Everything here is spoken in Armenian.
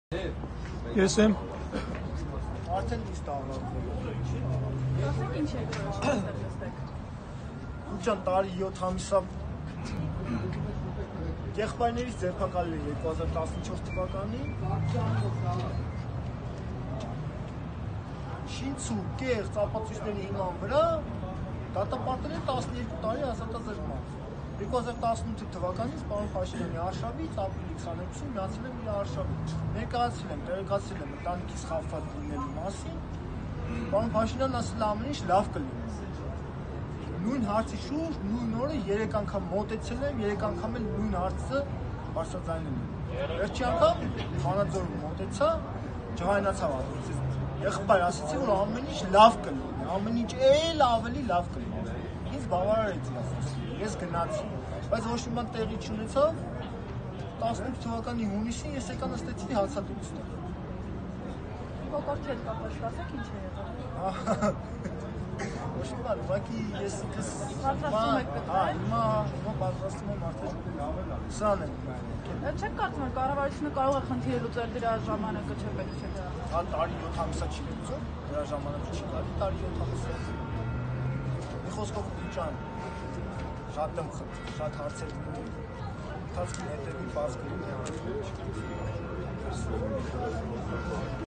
Ես եմ։ Արդեն իսկ աղաղվել։ Ասեք ինչ եք որոշել։ Ջան, տարի 7 ամիսա եղբայրներից ձերբակալել է 2014 թվականին։ Շինցու կեղծ ապացույցների հիման վրա դատապարտել է 12 տարի ազատազրկման։ 2018 թվականից պարոն Փաշինյանի արշավից ապրիլի 22-ին միացել եմ իր արշավին։ Ներկայացրել եմ, տեղեկացրել եմ ընտանիքիս խախտված լինելու մասին։ Պարոն Փաշինյանն ասել է ամեն ինչ լավ կլինի։ Նույն հարցի շուրջ նույն օրը 3 անգամ մոտեցել եմ, 3 անգամ էլ նույն հարցը բարձրաձայնել եմ։ Վերջի անգամ Խանաձորում մոտեցա, ջղայնացավ ասեցի։ Եղբայր, ասեցի, որ ամեն ինչ լավ կլինի, ամեն ինչ էլ ավելի լավ կլինի։ Ինձ բավարարեցի ասեցի։ Ես գնացի, բայց ոչ մի բան տեղի չունեցավ։ 18 թվականի հունիսին ես եկա նստեցի հացադուլ ստեղ։ Փոքր չեք կապաշտ, ասեք ինչ է եղել։ Ոչ մի բան, ուղղակի ես ինքս Պատրաստում եք գտնել։ Հիմա պատրաստում եմ արդեն սրան եմ։ Չեք կարծում, որ կառավարությունը կարող է խնդիրը լուծել դրա ժամանակը չէ պետք է դրա։ Հա տարի 7 ամիսա չի լուծում, դրա ժամանակը չի կարելի, տարի 7 ամիսա։ Մի խոսքով ջան, շատ եմ խնդրում, շատ հարցեր ունեմ։ Ընթացքի հետևի բաց կլինի։